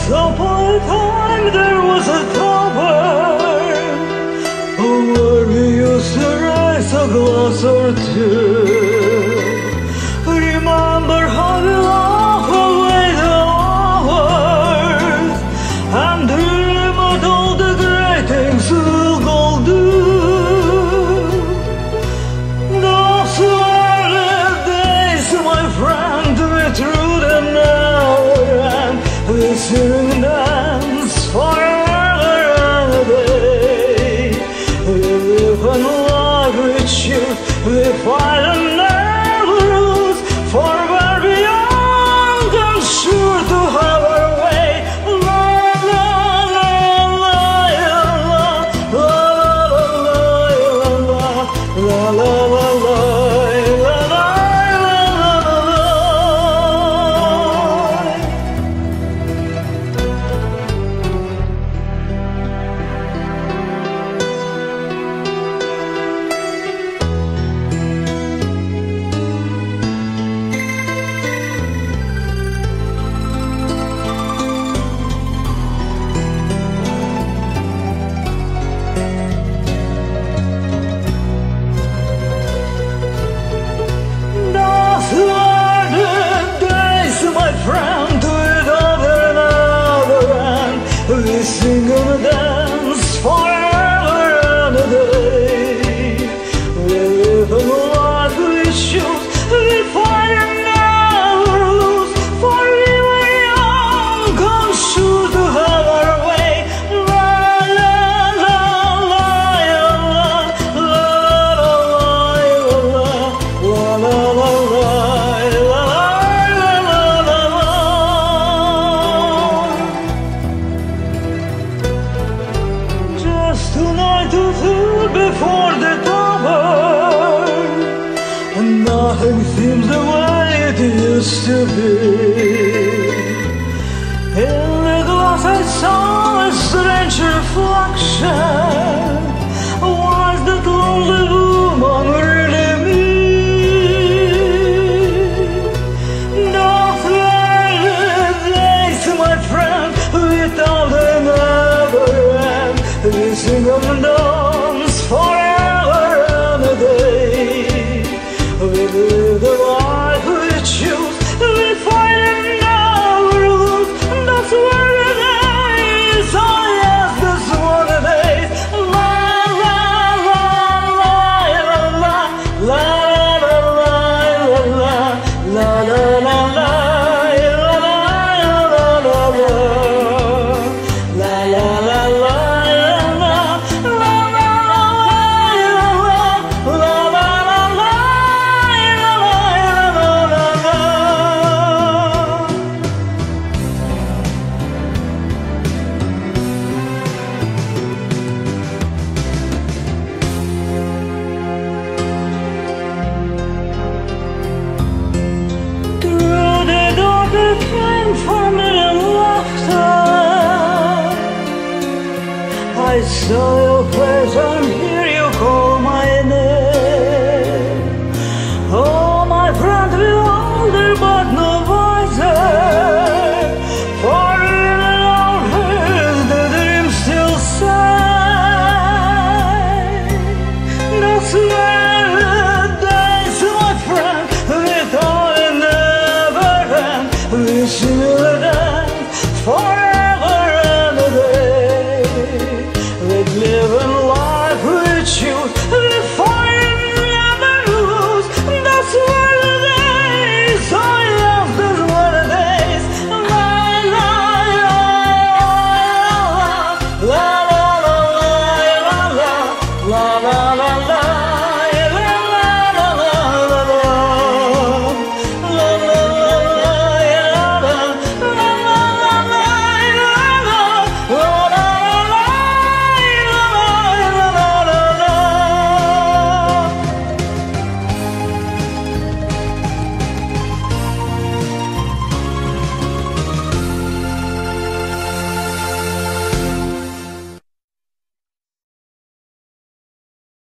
upon a time there was a tower where we used to raise a glass or two. Remember how we laughed away the hours and dream of all the great things we'll go do. Those were the days, my friend, we threw them now and we sing and dance forever and a day. We live and love with you, we fight and never lose, for we're beyond and sure to have our way. La la la la la la la la la la la. We sing and dance forever and a day. We live and life we choose, we fight and never lose, for we were young and sure to have our way. La la la la la la la la la la. Tonight to food before the tower, and nothing seems the way it used to be. In the glass I saw a strange reflection. Was that lonely woman really me? Those were the days, my friend, without another end. We sing and dance forever and a day. We live the life we choose, we fight and never lose. That's where the days, oh yes, that's what the days. La la la la la la la la la la la la. Came for me and laughter. I saw